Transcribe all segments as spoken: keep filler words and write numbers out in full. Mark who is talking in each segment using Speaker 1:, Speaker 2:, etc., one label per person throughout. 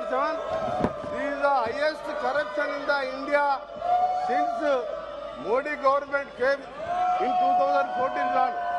Speaker 1: forty-seven. This is the highest corruption in the India since Modi government came in two thousand fourteen.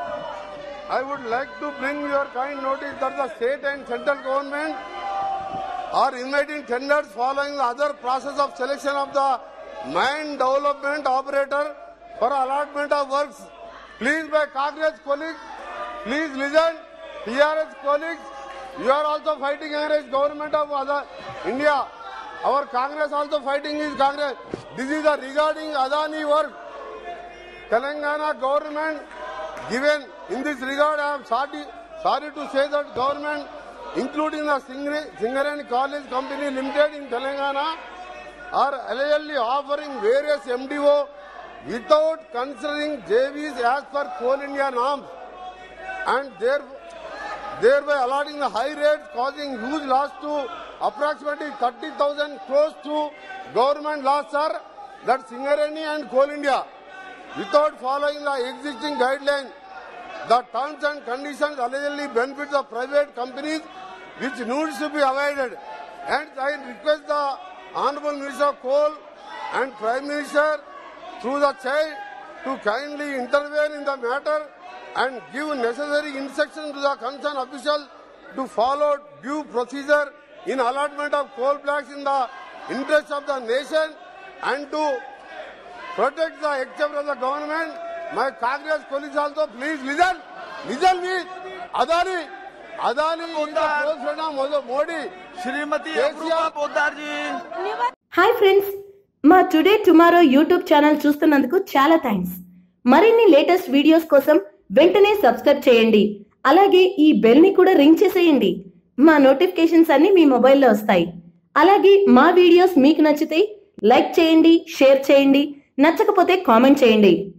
Speaker 1: I would like to bring your kind notice that the state and central government are inviting tenders following the other process of selection of the mine development operator for allotment of works. Please, my Congress colleagues, please listen. T R S colleagues, you are also fighting against government of other India. Our Congress also fighting is Congress. This is a regarding Adani work. Telangana government given in this regard. I am sorry, sorry to say that government, including the Singareni College Company Limited in Telangana, are allegedly offering various M D O without considering J Vs as per Coal India norms, and therefore thereby allotting the high rates, causing huge loss to approximately thirty thousand crores to government loss, sir. That Singareni and Coal India, without following the existing guidelines, the terms and conditions allegedly benefit the private companies, which needs to be avoided. And I request the Honorable Minister of Coal and Prime Minister through the child to kindly intervene in the matter and give necessary instructions to the concerned official to follow due procedure in allotment of coal blocks in the interest of the nation and to protect the exchequer of the government. My Congress colleagues also, please listen. Listen me. Adani. Adani is the close friend of Modi. Shrimati Aprupa Poddar ji.
Speaker 2: Hi friends. మా today tomorrow YouTube channel చూస్తున్నందుకు చాలా thanks. మరిన్ని latest videos కోసం వెంటనే subscribe చేయండి. అలాగే ఈ bell ని కూడా రింగ్ చేసేయండి. మా నోటిఫికేషన్స్ అన్ని మీ మొబైల్లో వస్తాయి. అలాగే మా వీడియోస్ మీకు నచ్చితే లైక్ చేయండి, షేర్ చేయండి, నచ్చకపోతే కామెంట్ చేయండి.